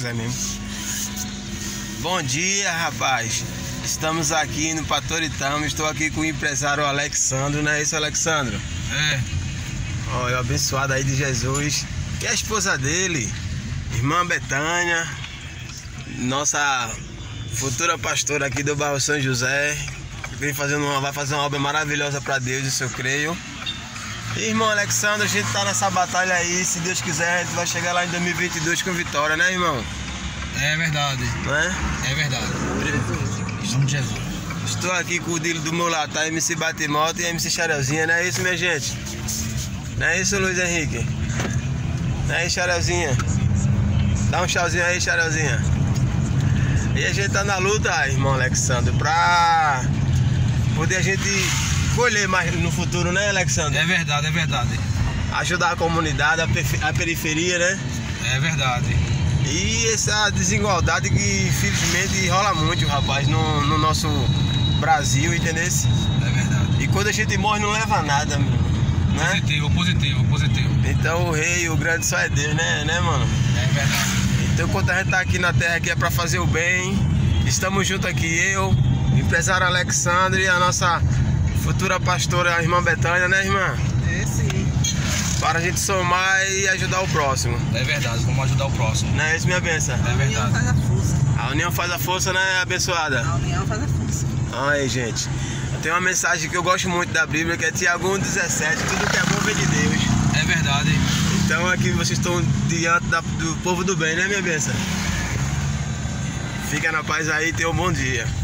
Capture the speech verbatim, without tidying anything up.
quiser mesmo. Bom dia, rapaz. Estamos aqui no Patoritama. Estou aqui com o empresário Alexandro, não é isso, Alexandro? É. Olha, abençoado aí de Jesus. E a esposa dele, irmã Betânia, nossa futura pastora aqui do bairro São José, vem fazendo uma, vai fazer uma obra maravilhosa para Deus, isso eu creio. E, irmão Alexandro, a gente tá nessa batalha aí, se Deus quiser, a gente vai chegar lá em dois mil e vinte e dois com vitória, né, irmão? É verdade. Não é? É verdade. Em nome de Jesus. Estou aqui com o Dilo do meu lado, tá? M C Batemoto e M C Charelzinha, não é isso, minha gente? Não é isso, Luiz Henrique? Não é isso, Charelzinha? Dá um tchauzinho aí, Charelzinha. E a gente tá na luta, irmão Alexandro, pra poder a gente colher mais no futuro, né, Alexandre? É verdade, é verdade. Ajudar a comunidade, a, a periferia, né? É verdade. E essa desigualdade que infelizmente rola muito, rapaz, no, no nosso Brasil, entendeu? É verdade. E quando a gente morre não leva nada, né? Positivo, positivo, positivo. Então o rei, o grande só é Deus, né, né, mano? É verdade. Então enquanto a gente tá aqui na terra que é pra fazer o bem, estamos juntos aqui, eu, o empresário Alexandre e a nossa futura pastora, a irmã Betânia, né, irmã? É, sim. Para a gente somar e ajudar o próximo. É verdade, vamos ajudar o próximo. Não é isso, minha benção? É A união verdade. faz a força. A união faz a força, né, abençoada? A união faz a força. Aí, gente, tem uma mensagem que eu gosto muito da Bíblia, que é Tiago um dezessete, tudo que é bom vem de Deus. É verdade. Então aqui vocês estão diante da, do povo do bem, né, minha benção? Fica na paz aí e tenha um bom dia.